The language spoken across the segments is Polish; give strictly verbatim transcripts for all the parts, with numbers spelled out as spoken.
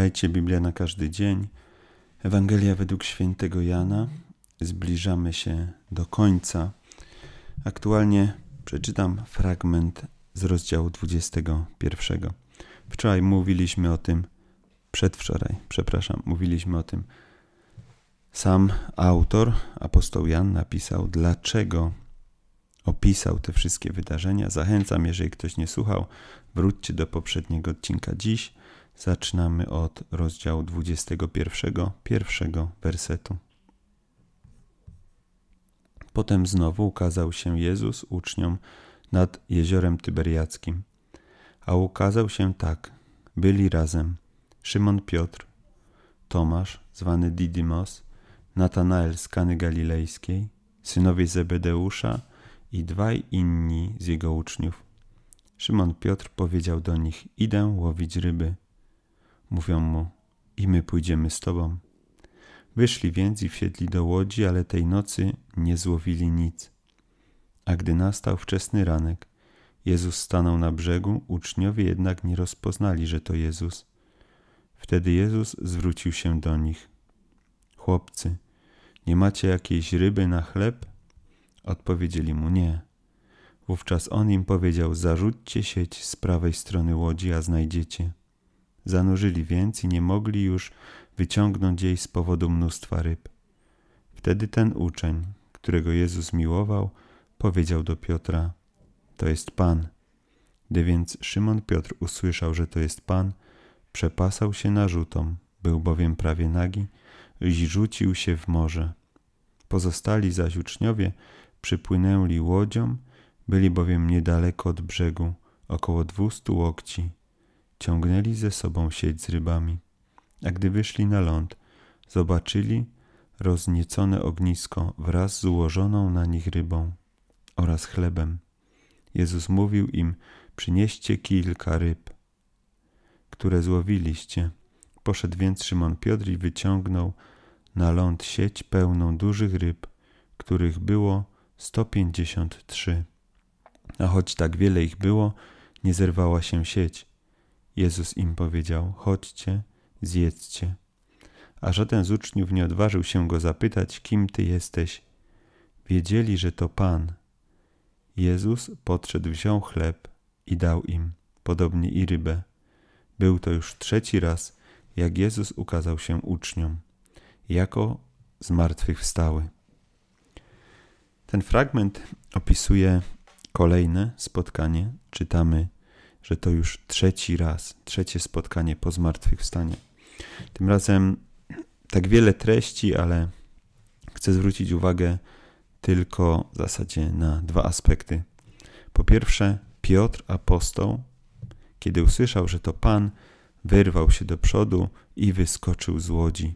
Czytajcie Biblię na każdy dzień. Ewangelia według świętego Jana. Zbliżamy się do końca. Aktualnie przeczytam fragment z rozdziału dwudziestego pierwszego. Wczoraj mówiliśmy o tym, przedwczoraj, przepraszam, mówiliśmy o tym. Sam autor, apostoł Jan, napisał, dlaczego opisał te wszystkie wydarzenia. Zachęcam, jeżeli ktoś nie słuchał, wróćcie do poprzedniego odcinka. Dziś zaczynamy od rozdziału dwudziestego pierwszego, pierwszego wersetu. Potem znowu ukazał się Jezus uczniom nad jeziorem Tyberiackim. A ukazał się tak. Byli razem Szymon Piotr, Tomasz, zwany Didymos, Natanael z Kany Galilejskiej, synowie Zebedeusza i dwaj inni z jego uczniów. Szymon Piotr powiedział do nich, idę łowić ryby. Mówią mu, i my pójdziemy z tobą. Wyszli więc i wsiedli do łodzi, ale tej nocy nie złowili nic. A gdy nastał wczesny ranek, Jezus stanął na brzegu, uczniowie jednak nie rozpoznali, że to Jezus. Wtedy Jezus zwrócił się do nich. Chłopcy, nie macie jakiejś ryby na chleb? Odpowiedzieli mu nie. Wówczas on im powiedział, zarzućcie sieć z prawej strony łodzi, a znajdziecie. Zanurzyli więc i nie mogli już wyciągnąć jej z powodu mnóstwa ryb. Wtedy ten uczeń, którego Jezus miłował, powiedział do Piotra, to jest Pan. Gdy więc Szymon Piotr usłyszał, że to jest Pan, przepasał się narzutą, był bowiem prawie nagi, i rzucił się w morze. Pozostali zaś uczniowie przypłynęli łodzią, byli bowiem niedaleko od brzegu, około dwustu łokci. Ciągnęli ze sobą sieć z rybami. A gdy wyszli na ląd, zobaczyli rozniecone ognisko wraz z ułożoną na nich rybą oraz chlebem. Jezus mówił im, przynieście kilka ryb, które złowiliście. Poszedł więc Szymon Piotr i wyciągnął na ląd sieć pełną dużych ryb, których było sto pięćdziesiąt trzy. A choć tak wiele ich było, nie zerwała się sieć. Jezus im powiedział, chodźcie, zjedzcie. A żaden z uczniów nie odważył się go zapytać, kim ty jesteś. Wiedzieli, że to Pan. Jezus podszedł, wziął chleb i dał im, podobnie i rybę. Był to już trzeci raz, jak Jezus ukazał się uczniom, jako zmartwychwstały. Ten fragment opisuje kolejne spotkanie. Czytamy, że to już trzeci raz, trzecie spotkanie po zmartwychwstaniu. Tym razem tak wiele treści, ale chcę zwrócić uwagę tylko w zasadzie na dwa aspekty. Po pierwsze, Piotr, apostoł, kiedy usłyszał, że to Pan, wyrwał się do przodu i wyskoczył z łodzi.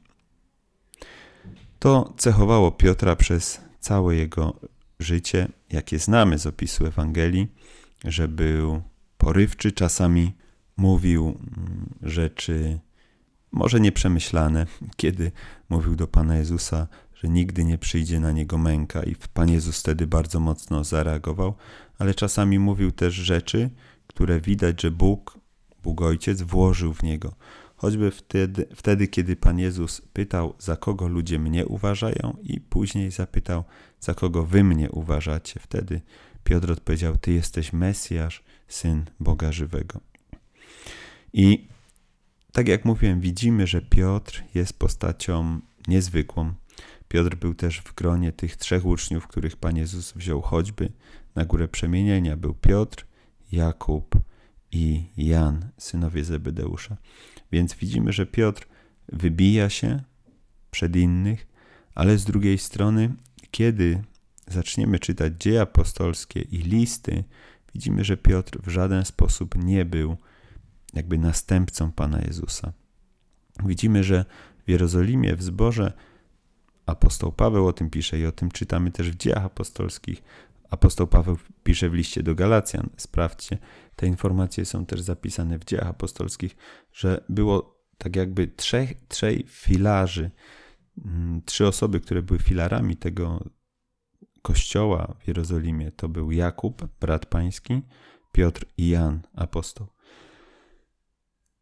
To cechowało Piotra przez całe jego życie, jakie znamy z opisu Ewangelii, że był porywczy, czasami mówił rzeczy może nieprzemyślane, kiedy mówił do Pana Jezusa, że nigdy nie przyjdzie na niego męka i Pan Jezus wtedy bardzo mocno zareagował, ale czasami mówił też rzeczy, które widać, że Bóg, Bóg Ojciec włożył w niego. Choćby wtedy, wtedy, kiedy Pan Jezus pytał, za kogo ludzie mnie uważają i później zapytał, za kogo wy mnie uważacie. Wtedy Piotr odpowiedział, ty jesteś Mesjasz, Syn Boga żywego. I tak jak mówiłem, widzimy, że Piotr jest postacią niezwykłą. Piotr był też w gronie tych trzech uczniów, których Pan Jezus wziął choćby na górę przemienienia. Był Piotr, Jakub i Jan, synowie Zebedeusza. Więc widzimy, że Piotr wybija się przed innych, ale z drugiej strony, kiedy zaczniemy czytać dzieje apostolskie i listy, widzimy, że Piotr w żaden sposób nie był jakby następcą Pana Jezusa. Widzimy, że w Jerozolimie, w zborze, apostoł Paweł o tym pisze i o tym czytamy też w dziejach apostolskich. Apostoł Paweł pisze w liście do Galacjan. Sprawdźcie, te informacje są też zapisane w dziejach apostolskich, że było tak jakby trzech, trzej filarzy, trzy osoby, które były filarami tego kościoła w Jerozolimie. To był Jakub, brat pański, Piotr i Jan, apostoł.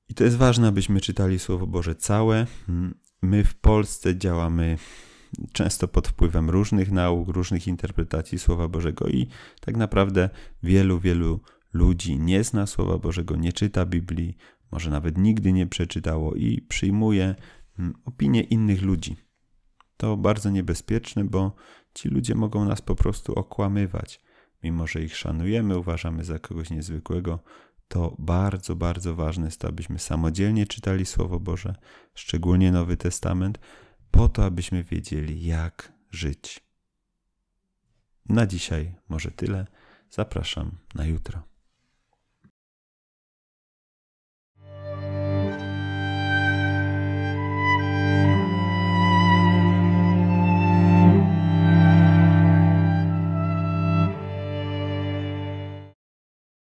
I to jest ważne, abyśmy czytali Słowo Boże całe. My w Polsce działamy często pod wpływem różnych nauk, różnych interpretacji Słowa Bożego i tak naprawdę wielu, wielu ludzi nie zna Słowa Bożego, nie czyta Biblii, może nawet nigdy nie przeczytało i przyjmuje opinie innych ludzi. To bardzo niebezpieczne, bo ci ludzie mogą nas po prostu okłamywać. Mimo że ich szanujemy, uważamy za kogoś niezwykłego, to bardzo, bardzo ważne jest to, abyśmy samodzielnie czytali Słowo Boże, szczególnie Nowy Testament, po to, abyśmy wiedzieli, jak żyć. Na dzisiaj może tyle. Zapraszam na jutro.